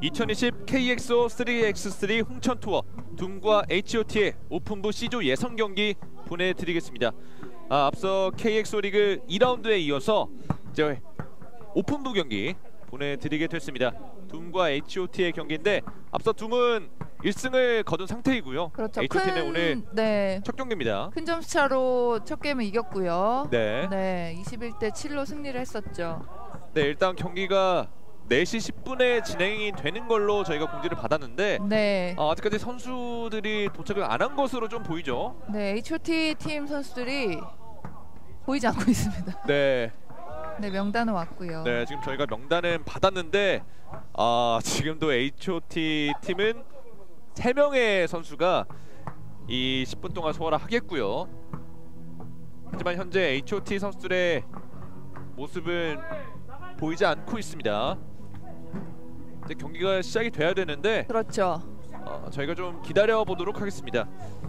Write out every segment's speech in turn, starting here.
2020 KXO 3x3 홍천 투어 둠과 HOT의 오픈부 C조 예선 경기 보내드리겠습니다. 앞서 KXO 리그 2라운드에 이어서 이제 오픈부 경기 보내드리게 됐습니다. 둠과 HOT의 경기인데 앞서 둠은 1승을 거둔 상태이고요. 그렇죠. HOT는 오늘 첫 경기입니다. 큰 점수차로 첫 게임을 이겼고요. 네. 21대 7로 승리를 했었죠. 네, 일단 경기가 4시 10분에 진행이 되는 걸로 저희가 공지를 받았는데 아직까지 선수들이 도착을 안 한 것으로 좀 보이죠. 네, HOT 팀 선수들이 보이지 않고 있습니다. 네, 명단은 왔고요. 네, 지금 저희가 명단은 받았는데 지금도 HOT 팀은 3명의 선수가 이 10분 동안 소화를 하겠고요. 하지만 현재 HOT 선수들의 모습은 보이지 않고 있습니다. 이제 경기가 시작이 돼야 되는데 그렇죠. 저희가 좀 기다려 보도록 하겠습니다.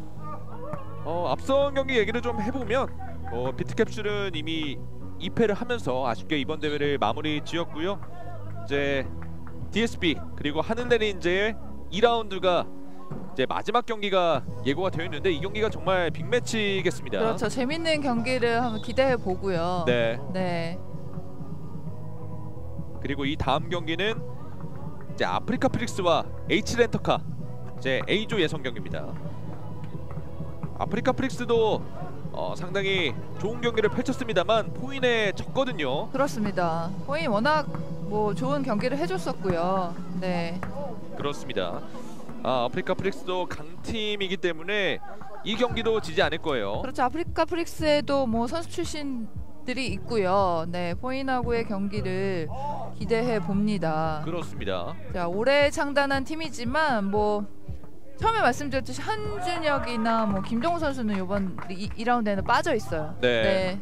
앞선 경기 얘기를 좀 해보면 비트캡슐은 이미 2패를 하면서 아쉽게 이번 대회를 마무리 지었고요. 이제 DSB 그리고 하늘내린제의 2라운드가 이제 마지막 경기가 예고가 되어 있는데 이 경기가 정말 빅매치겠습니다. 그렇죠. 재밌는 경기를 한번 기대해 보고요. 네. 그리고 이 다음 경기는 이제 아프리카 프릭스와 H렌터카 이제 A조 예선 경기입니다. 아프리카 프릭스도 상당히 좋은 경기를 펼쳤습니다만 포인에 졌거든요. 그렇습니다. 포인 워낙 좋은 경기를 해줬었고요. 네. 그렇습니다. 아프리카 프릭스도 강팀이기 때문에 이 경기도 지지 않을 거예요. 그렇죠. 아프리카 프릭스에도 선수 출신들이 있고요. 네, 포인하고의 경기를 기대해 봅니다. 그렇습니다. 자, 올해 창단한 팀이지만 처음에 말씀드렸듯이 한준혁이나 김동우 선수는 이번 2라운드에는 빠져 있어요. 네.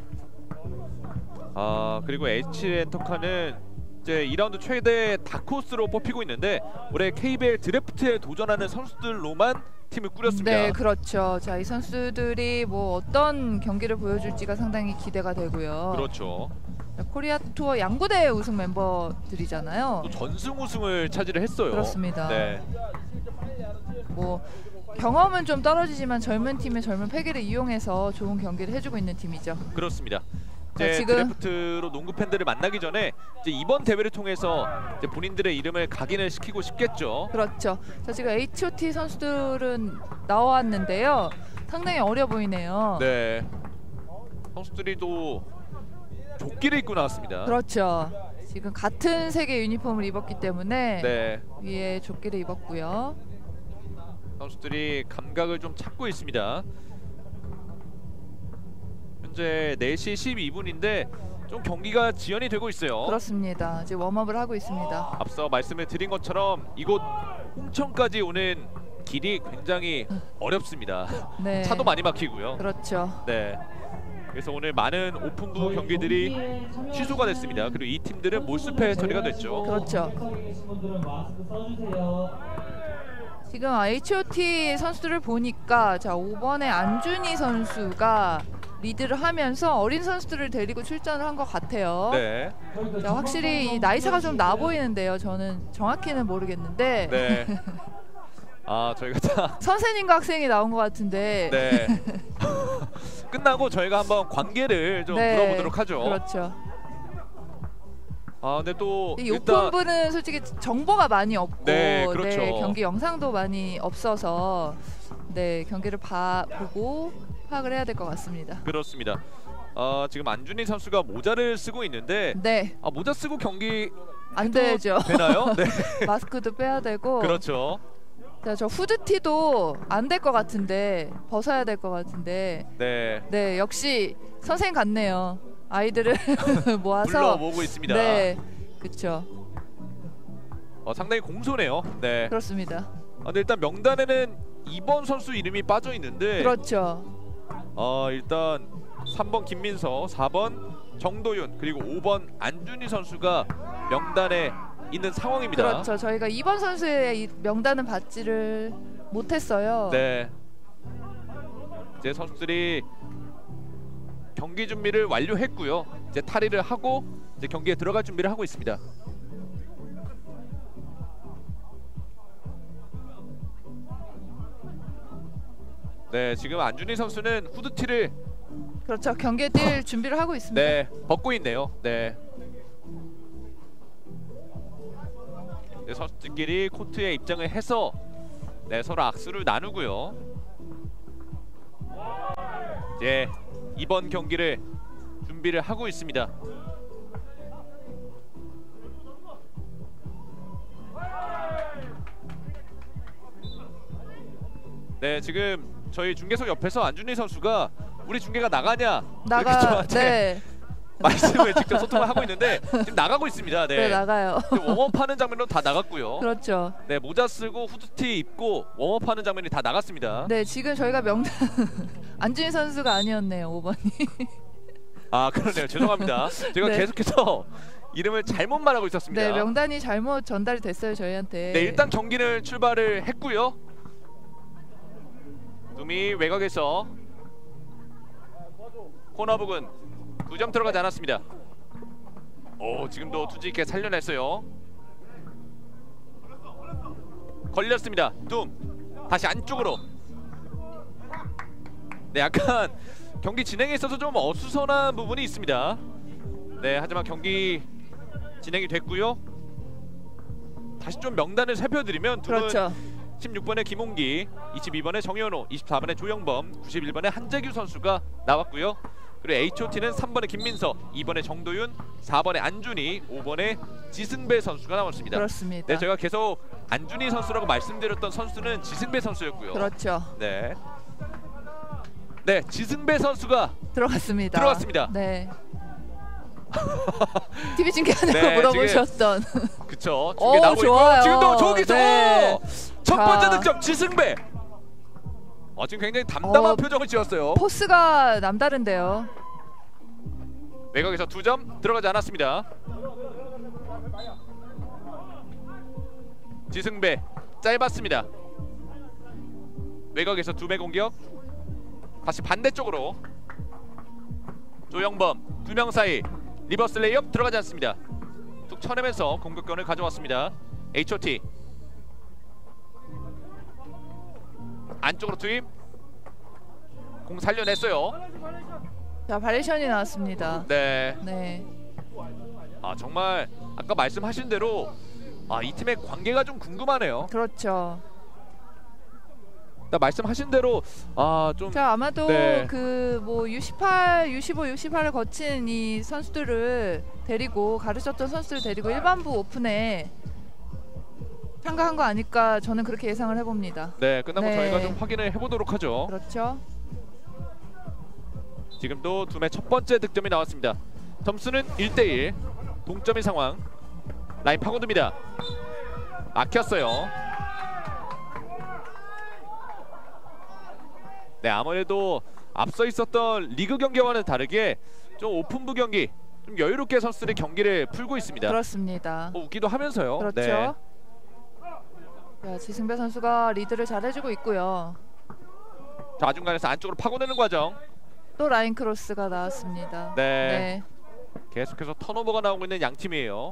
그리고 H렌터카는 이제 2라운드 최대 다크호스로 뽑히고 있는데 올해 KBL 드래프트에 도전하는 선수들로만 팀을 꾸렸습니다. 네, 그렇죠. 자, 이 선수들이 어떤 경기를 보여줄지가 상당히 기대가 되고요. 그렇죠. 코리아 투어 양구대 우승 멤버들이잖아요. 또 전승 우승을 차지를 했어요. 그렇습니다. 네. 경험은 좀 떨어지지만 젊은 팀의 젊은 패기를 이용해서 좋은 경기를 해주고 있는 팀이죠. 그렇습니다. 이제 드래프트로 농구 팬들을 만나기 전에 이제 이번 대회를 통해서 이제 본인들의 이름을 각인을 시키고 싶겠죠. 그렇죠. 자, 지금 HOT 선수들은 나왔는데요. 상당히 어려 보이네요. 네. 선수들이 또 조끼를 입고 나왔습니다. 그렇죠. 지금 같은 색의 유니폼을 입었기 때문에 위에 조끼를 입었고요. 선수들이 감각을 좀 찾고 있습니다. 현재 4시 12분인데 좀 경기가 지연이 되고 있어요. 그렇습니다. 지금 웜업을 하고 있습니다. 앞서 말씀을 드린 것처럼 이곳 홍천까지 오는 길이 굉장히 어렵습니다. 네. 차도 많이 막히고요. 그렇죠. 네. 그래서 오늘 많은 오픈부 경기들이 취소가 됐습니다. 그리고 이 팀들은 몰수패 처리가 됐죠. 그렇죠. 지금 HOT 선수들을 보니까 5번의 안준희 선수가 리드를 하면서 어린 선수들을 데리고 출전을 한 것 같아요. 네. 자, 확실히 이 나이차가 좀 나 보이는데요. 저는 정확히는 모르겠는데. 네. 저희가 다 선생님과 학생이 나온 것 같은데. 네. 끝나고 저희가 한번 관계를 좀 물어보도록 하죠. 그렇죠. 근데 또 이 오픈부는 솔직히 정보가 많이 없고 그렇죠. 경기 영상도 많이 없어서 경기를 보고 파악을 해야 될 것 같습니다. 그렇습니다. 지금 안준희 선수가 모자를 쓰고 있는데 모자 쓰고 경기 안 되죠. 되나요? 네. 마스크도 빼야 되고. 그렇죠. 자, 저 후드티도 안 될 것 같은데 벗어야 될 것 같은데. 네, 역시 선생님 같네요. 아이들을 모아서 불러모으고 있습니다. 네, 그렇죠. 상당히 공손해요. 네. 그렇습니다. 근데 일단 명단에는 2번 선수 이름이 빠져 있는데. 그렇죠. 일단 3번 김민서, 4번 정도윤 그리고 5번 안준희 선수가 명단에 있는 상황입니다. 그렇죠. 저희가 2번 선수의 이 명단은 받지를 못했어요. 네. 이제 선수들이 경기 준비를 완료했고요. 이제 탈의를 하고 이제 경기에 들어갈 준비를 하고 있습니다. 네, 지금 안준희 선수는 후드티를 그렇죠. 경기에 뛸 준비를 하고 있습니다. 네, 벗고 있네요. 네. 네, 선수들끼리 코트에 입장을 해서 네, 서로 악수를 나누고요. 이제 이번 경기를 준비를 하고 있습니다. 네, 지금 저희 중계석 옆에서 안준희 선수가 우리 중계가 나가냐 이렇게 저한테 네. 말씀을 직접 소통을 하고 있는데 지금 나가고 있습니다. 네, 네, 나가요. 웜업하는 장면은 다 나갔고요. 그렇죠. 네, 모자 쓰고 후드티 입고 웜업하는 장면이 다 나갔습니다. 네, 지금 저희가 명단 안준희 선수가 아니었네요. 5번이. 아, 그러네요. 죄송합니다. 제가 네. 계속해서 이름을 잘못 말하고 있었습니다. 네, 명단이 잘못 전달이 됐어요, 저희한테. 네, 일단 경기는 출발을 했고요. 둠이 외곽에서 코너 부근 2점 들어가지 않았습니다. 오, 지금도 투지 있게 살려냈어요. 걸렸습니다. 둠 다시 안쪽으로. 네, 약간 경기 진행에 있어서 좀 어수선한 부분이 있습니다. 네, 하지만 경기 진행이 됐고요. 다시 좀 명단을 살펴드리면 둠은 그렇죠. 16번의 김홍기, 22번의 정현호, 24번의 조영범, 91번의 한재규 선수가 나왔고요. 그리고 HOT는 3번의 김민서, 2번의 정도윤, 4번의 안준희, 5번의 지승배 선수가 나왔습니다. 그렇습니다. 네, 제가 계속 안준희 선수라고 말씀드렸던 선수는 지승배 선수였고요. 그렇죠. 네. 네, 지승배 선수가 들어갔습니다. 들어갔습니다. 네. TV 중계하냐고 네, 물어보셨던. 그쵸. 오, 중계 나오고 좋아요. 있고요. 지금도 저기서 네. 첫 번째 자. 득점 지승배. 지금 굉장히 담담한 표정을 지었어요. 포스가 남다른데요. 외곽에서 2점 들어가지 않았습니다. 지승배 짧았습니다. 외곽에서 2배 공격. 다시 반대쪽으로 조영범 2명 사이 리버스 레이업 들어가지 않습니다. 툭 쳐내면서 공격권을 가져왔습니다. HOT 안쪽으로 투입. 공 살려냈어요. 자, 바리션이 나왔습니다. 네. 네. 정말 아까 말씀하신 대로 이 팀의 관계가 좀 궁금하네요. 그렇죠. 말씀하신 대로 좀 자, 아마도 네. 그 뭐 U18, U15, U18을 거친 이 선수들을 데리고 가르쳤던 선수들을 데리고 일반부 오픈에 참가한 거 아닐까 저는 그렇게 예상을 해봅니다. 네, 끝나고 네. 저희가 좀 확인을 해보도록 하죠. 그렇죠. 지금도 둠의 첫 번째 득점이 나왔습니다. 점수는 1대1 동점인 상황. 라인 파고듭니다. 막혔어요. 네, 아무래도 앞서 있었던 리그 경기와는 다르게 좀 오픈부 경기, 좀 여유롭게 선수들이 경기를 풀고 있습니다. 그렇습니다. 웃기도 하면서요. 그렇죠. 네. 자, 지승배 선수가 리드를 잘해주고 있고요. 좌중간에서 안쪽으로 파고드는 과정. 또 라인 크로스가 나왔습니다. 네. 계속해서 턴오버가 나오고 있는 양 팀이에요.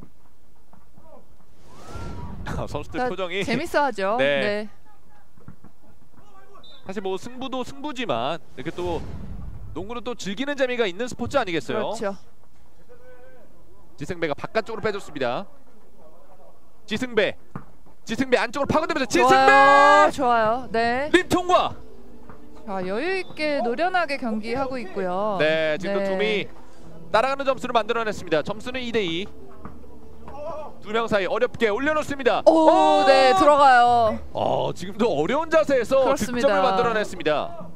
선수들 자, 표정이 재밌어하죠. 네. 네. 사실 뭐 승부도 승부지만 이렇게 또 농구는 또 즐기는 재미가 있는 스포츠 아니겠어요? 그렇죠. 지승배가 바깥쪽으로 빼줬습니다. 지승배 안쪽으로 파고들면서 좋아요. 지승배 좋아요. 네. 림 통과. 자, 여유 있게 노련하게 경기하고 있고요. 네, 지금 네. 둠이 따라가는 점수를 만들어냈습니다. 점수는 2대2. 두 명 사이 어렵게 올려놓습니다. 오, 네, 들어가요. 지금도 어려운 자세에서 그렇습니다. 득점을 만들어냈습니다.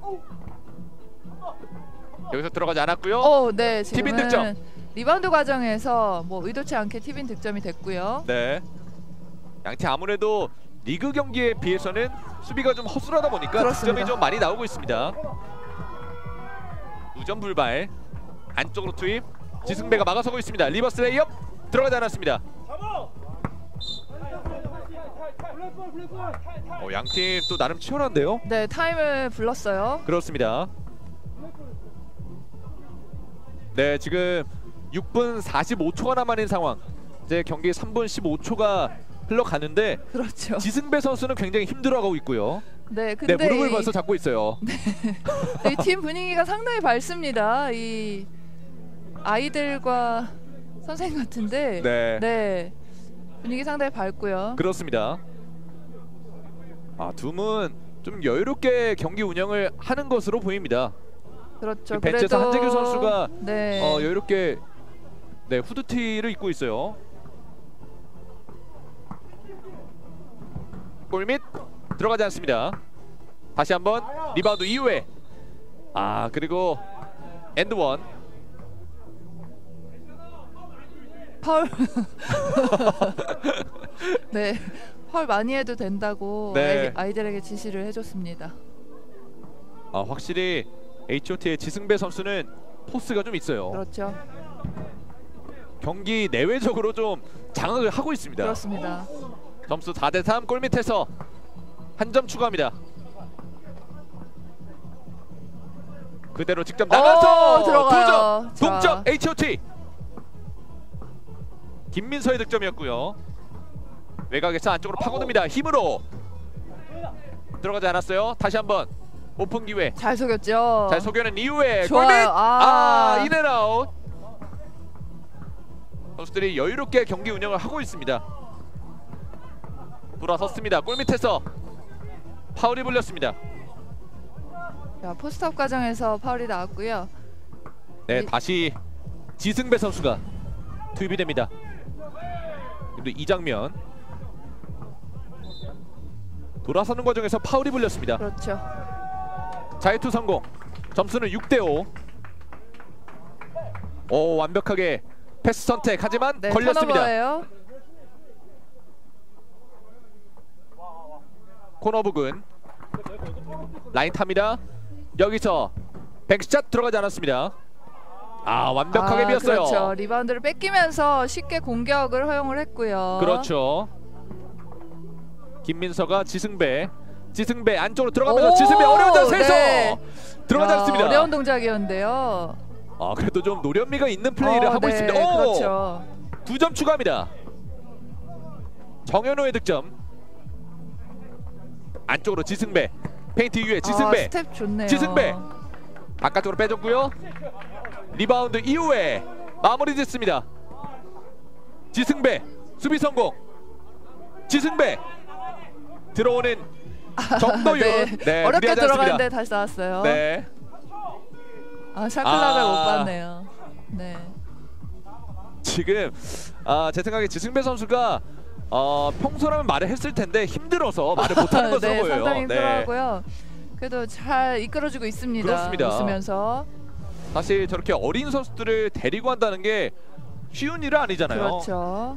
여기서 들어가지 않았고요. 오, 네, 티빈 지금은 득점. 리바운드 과정에서 뭐 의도치 않게 티빈 득점이 됐고요. 네, 양팀 아무래도 리그 경기에 비해서는 수비가 좀 허술하다 보니까 그렇습니다. 득점이 좀 많이 나오고 있습니다. 2점 불발. 안쪽으로 투입. 지승배가 막아서고 있습니다. 리버스 레이업 들어가지 않았습니다. 양팀 또 나름 치열한데요. 네, 타임을 불렀어요. 그렇습니다. 네, 지금 6분 45초가 남아있는 상황. 이제 경기 3분 15초가 흘러가는데 그렇죠. 지승배 선수는 굉장히 힘들어하고 있고요. 네, 근데 네, 무릎을 벌써 잡고 있어요. 이 팀 분위기가 상당히 밝습니다. 이 아이들과 선생님 같은데 네. 네, 분위기 상당히 밝고요. 그렇습니다. 둠은 좀 여유롭게 경기 운영을 하는 것으로 보입니다. 그렇죠. 벤치에서 그래도 한재규 선수가 네. 여유롭게 후드티를 입고 있어요. 골밑 들어가지 않습니다. 다시 한번 리바운드 이후에 그리고 엔드원. 파울. 네, 파울 많이 해도 된다고 네. 아이들에게 지시를 해줬습니다. 확실히 H.O.T의 지승배 선수는 포스가 좀 있어요. 그렇죠. 경기 내외적으로 좀 장악을 하고 있습니다. 그렇습니다. 점수 4대3. 골밑에서 한 점 추가합니다. 그대로 직접 나가서 들어가요. 2점 동점. H.O.T. 김민서의 득점이었고요. 외곽에서 안쪽으로 파고듭니다. 힘으로 들어가지 않았어요. 다시 한번 오픈 기회. 잘 속였죠. 잘 속여낸 이후에 좋아요. 골밑. 인앤아웃. 선수들이 여유롭게 경기 운영을 하고 있습니다. 돌아섰습니다. 골밑에서 파울이 불렸습니다. 자, 포스트업 과정에서 파울이 나왔고요. 네, 다시 지승배 선수가 투입이 됩니다. 그리고 이 장면, 돌아서는 과정에서 파울이 불렸습니다. 그렇죠. 자유투 성공. 점수는 6대5. 완벽하게 패스 선택. 하지만 네, 걸렸습니다. 턴오버예요. 코너 부근 라인 탑니다. 여기서 백샷 들어가지 않았습니다. 완벽하게 비었어요. 그렇죠. 리바운드를 뺏기면서 쉽게 공격을 허용을 했고요. 그렇죠. 김민서가 지승배 안쪽으로 들어가면서 지승배 어려운 자세에서 네. 들어가지 않습니다. 어려운 동작이었는데요. 그래도 좀 노련미가 있는 플레이를 하고 네, 있습니다. 그렇죠. 2점 추가합니다. 정현호의 득점. 안쪽으로 지승배, 페인트 이후에 지승배. 스텝 좋네요. 지승배 바깥쪽으로 빼줬고요. 리바운드 이후에 마무리 짓습니다. 지승배 수비 성공. 지승배 들어오는 정도윤. 네. 어렵게 들어갔는데 다시 나왔어요. 네. 샤클락을 못 봤네요. 네. 지금 제 생각에 지승배 선수가 평소라면 말을 했을 텐데 힘들어서 말을 못하는 것으로 네, 보여요. 상당히 힘들어하고요. 그래도 잘 이끌어주고 있습니다. 그렇습니다. 웃으면서. 사실 저렇게 어린 선수들을 데리고 한다는 게 쉬운 일은 아니잖아요. 그렇죠.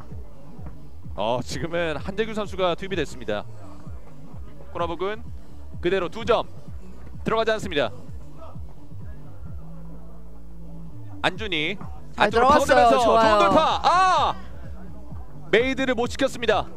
지금은 한재규 선수가 투입이 됐습니다. 코너 부근 그대로 2점 들어가지 않습니다. 안준이 안쪽으로 파고들면서 좋은 돌파. 메이드를 못 시켰습니다.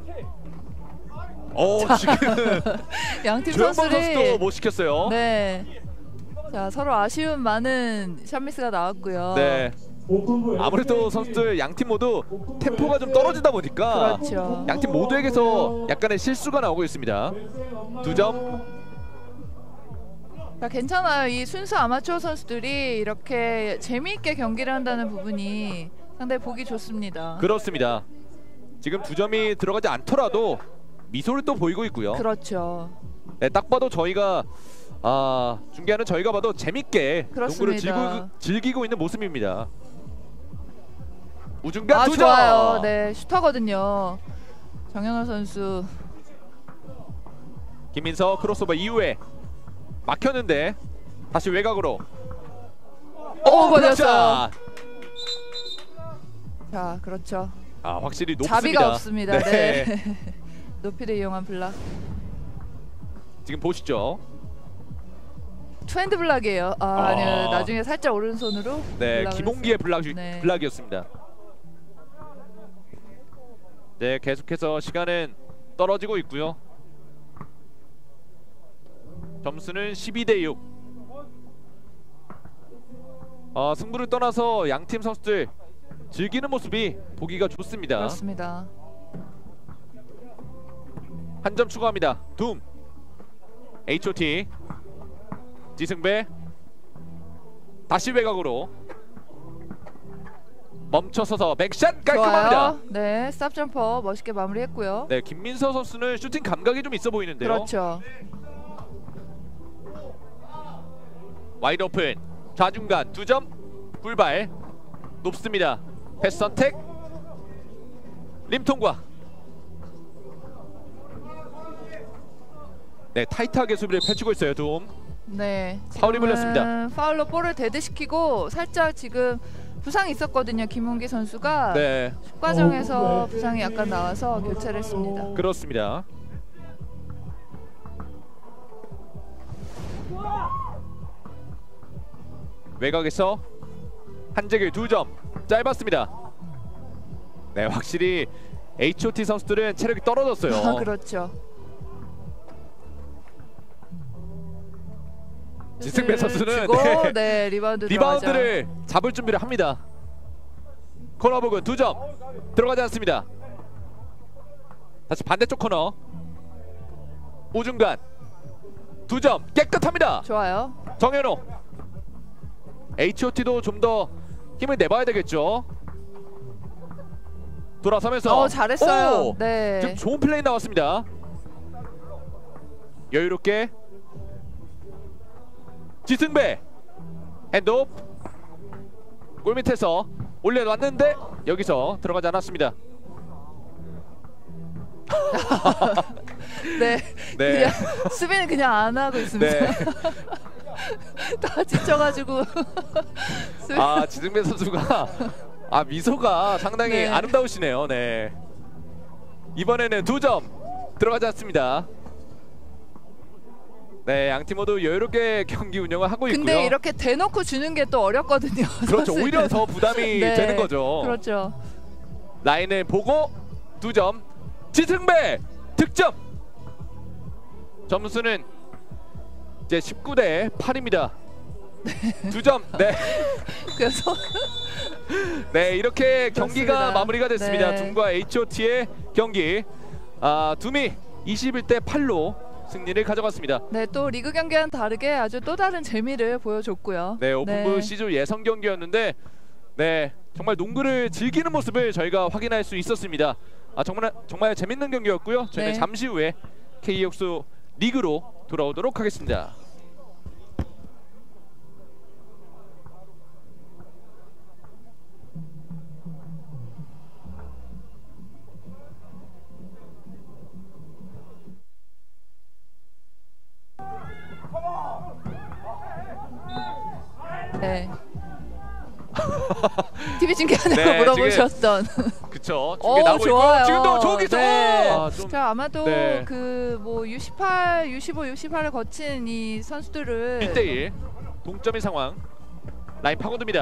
지금 양팀 조영범 선수들이 선수도 못 시켰어요. 네. 자, 서로 아쉬운 많은 샷미스가 나왔고요. 네. 아무래도 선수들 양팀 모두 템포가 좀 떨어지다 보니까 그렇죠. 양팀 모두에게서 약간의 실수가 나오고 있습니다. 2점. 자, 괜찮아요. 이 순수 아마추어 선수들이 이렇게 재미있게 경기를 한다는 부분이 상당히 보기 좋습니다. 그렇습니다. 지금 2점이 들어가지 않더라도 미소를 또 보이고 있고요. 그렇죠. 네, 딱 봐도 저희가 중계하는 저희가 봐도 재밌게 그렇습니다. 농구를 즐기고 있는 모습입니다. 우중간 2점. 좋아요. 네, 슈터거든요. 정현호 선수. 김민서 크로스오버 이후에 막혔는데 다시 외곽으로. 걸렸어요. 자, 그렇죠. 확실히 높습니다. 자비가 없습니다. 네. 네. 높이를 이용한 블락. 지금 보시죠. 투핸드 블락이에요. 아니요. 나중에 살짝 오른손으로. 네, 김홍기의 네. 블락이었습니다. 네, 계속해서 시간은 떨어지고 있고요. 점수는 12대6. 승부를 떠나서 양팀 선수들 즐기는 모습이 보기가 좋습니다. 그렇습니다. 한 점 추가합니다. 둠. H.O.T. 지승배 다시 외곽으로 멈춰서서 맥샷 깔끔합니다. 좋아요. 네, 스탑 점퍼 멋있게 마무리했고요. 네, 김민서 선수는 슈팅 감각이 좀 있어 보이는데요. 그렇죠. 와이드 오픈 좌중간 2점 불발 높습니다. 패스 선택 림 통과. 네, 타이트하게 수비를 펼치고 있어요. 도움. 네, 파울이 불렸습니다. 파울로 볼을 데드시키고 살짝 지금 부상이 있었거든요. 김홍기 선수가 네, 과정에서 부상이 약간 나와서 교체를 했습니다. 그렇습니다. 외곽에서 한재길 2점 짧았습니다. 네, 확실히 H.O.T. 선수들은 체력이 떨어졌어요. 그렇죠. 지승배 선수는 주고, 네, 리바운드를 잡을 준비를 합니다. 코너 부근 2점 들어가지 않습니다. 다시 반대쪽 코너 우중간 2점 깨끗합니다. 좋아요. 정현호. H.O.T도 좀 더 힘을 내봐야 되겠죠. 돌아서면서 잘했어요. 오! 네. 지금 좋은 플레이 나왔습니다. 여유롭게 지승배 핸드오프 골 밑에서 올려놨는데 여기서 들어가지 않았습니다. 네. 네. 그냥 수비는 그냥 안 하고 있습니다. 네. 다 지쳐가지고. 아, 지승배 선수가 미소가 상당히 네. 아름다우시네요. 네. 이번에는 2점 들어가지 않습니다. 네, 양팀 모두 여유롭게 경기 운영을 하고 있고요. 근데 이렇게 대놓고 주는 게 또 어렵거든요. 그렇죠. 선수들은. 오히려 더 부담이 네. 되는 거죠. 그렇죠. 라인을 보고 2점 지승배 득점. 점수는 이제 19대 8입니다. 2점. 네. 그래서 네, 이렇게 경기가 그렇습니다. 마무리가 됐습니다. 네. 둠과 H.O.T의 경기. 둠이 21대 8로 승리를 가져갔습니다. 네, 또 리그 경기와는 다르게 아주 또 다른 재미를 보여줬고요. 네, 오픈부 C조 예선 경기였는데 네, 정말 농구를 즐기는 모습을 저희가 확인할 수 있었습니다. 정말 재밌는 경기였고요. 저희는 네. 잠시 후에 K역수 리그로 돌아오도록 하겠습니다. 네. TV 중계하냐고 네, 물어보셨던. 그쵸. 오, 중계 나오고 좋아요. 있고 지금도 저기서 네. 좀 자, 아마도 네. 그 뭐 U18, U15, U18을 거친 이 선수들을 1대1 동점의 상황. 라인 파고듭니다.